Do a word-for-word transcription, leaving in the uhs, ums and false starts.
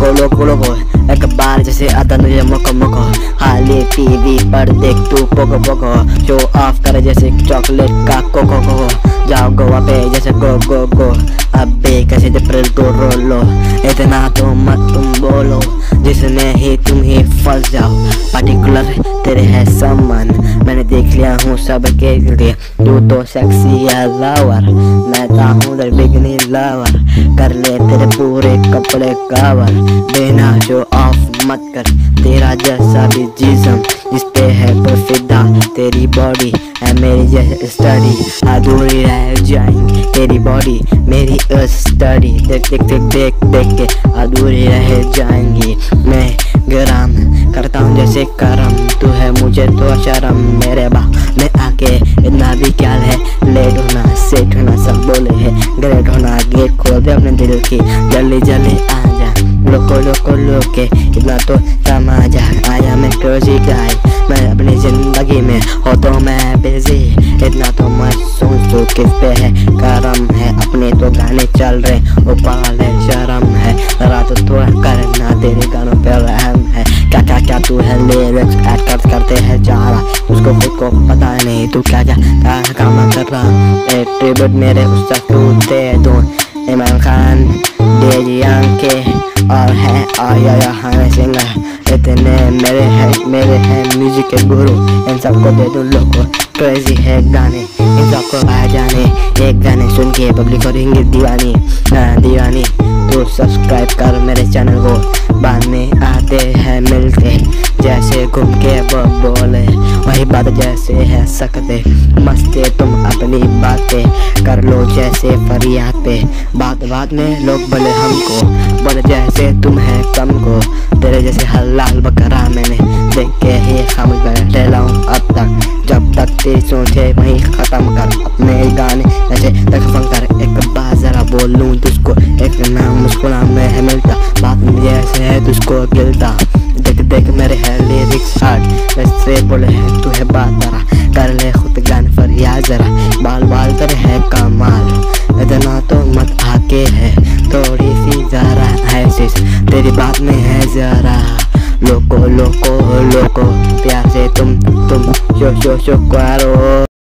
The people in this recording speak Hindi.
लोको लोको लोको एक बार जैसे आता तुझे मोको मोको, खाली टीवी पर देख तू पोको पोको, शो ऑफ करे जैसे चॉकलेट का कोको कोको, जाओ गोवा पे जैसे गो गो गो, अबे कैसे अप्रैल तो रोलो, इतना तो मत तुम बोलो, जिसमें ही तुम ही फंस जाओ, पर्टिकुलर तेरे है सामान, मैंने देख लिया हूँ सबके लिए, तू तो सेक्सी है लवर, मैं ता हूँ बिगनी लवर, कर ले तेरे पूरे कपड़े कवर, बिना शो ऑफ मत कर, तेरा जैसा भी जिस्म जिस पे है फिदा, तेरी बॉडी है मेरी जैसे स्टडी, अधूरी रह जाएंगी तेरी बॉडी मेरी स्टडी, देख देख देख देख देख के अधूरी रह जाएंगी, मैं गरम करता हूँ जैसे करम, तू है मुझे तो शर्म, मेरे बा में आके इतना भी क्या है, लेट होना सेट होना सब बोले है, ग्रेट होना गेट खोल दे अपने दिल की, जल्दी जल्दी आ जा, लोको लोको लोके इतना तो तमाजा, आया मैं क्रेजी गाय, मैं अपनी जिंदगी में हो तो मैं बिजी, इतना तो मत सोच तू किस पे है करम है, अपने तो गाने चल रहे ऊपर है शर्म है, रात तो थोड़ा करना तेरे गानों पे रहम है, क्या क्या क्या तू है लिरिक्स ऐड कर करते हैं चारा, उसको खुद को पता नहीं तू क्या क्या क्या काम कर रहा, एक ट्रिब्यूट मेरे उस्ताद को दे दूं, इमरान खान डेजी के और है आया यहाँ सिंगर, इतने मेरे हैं मेरे हैं म्यूजिक के गुरु, इन सबको दे दूं लोगों, क्रेजी है गाने इन सबको आ जाने, एक गाने सुन के पब्लिक करेंगे दीवानी दीवानी, तो सब्सक्राइब कर मेरे चैनल को, बाद में आते हैं मिलते जैसे घूम के बोले, वही बात जैसे है सकते मस्ते, तुम अपनी बातें कर लो जैसे फरियाद पे, बात बात में लोग बोले हमको, बोले जैसे तुम है कम को, तेरे जैसे हलाल बकरा मैंने देख के ही खामोश बैठे लाऊं अब तक, जब तक तेरी सोचे वहीं खत्म कर अपने गाने ऐसे तकफन कर, एक बार जरा बोलूं तुझको, एक नाम मुझको नाम में है मिलता, बात मुझे ऐसे है तुझको गिलता, देख देख मेरे है लिरिक्स हार्ड, वैसे बोले है तू है बात जरा, कर ले खुद गान फरियाद जरा, बाल बाल तेरे है कमाल, इतना तो मत आके है, थोड़ी सी जरा है शीश तेरी बात में है जरा, लोको लोको लोको प्यार से तुम तुम शो शो शो करो।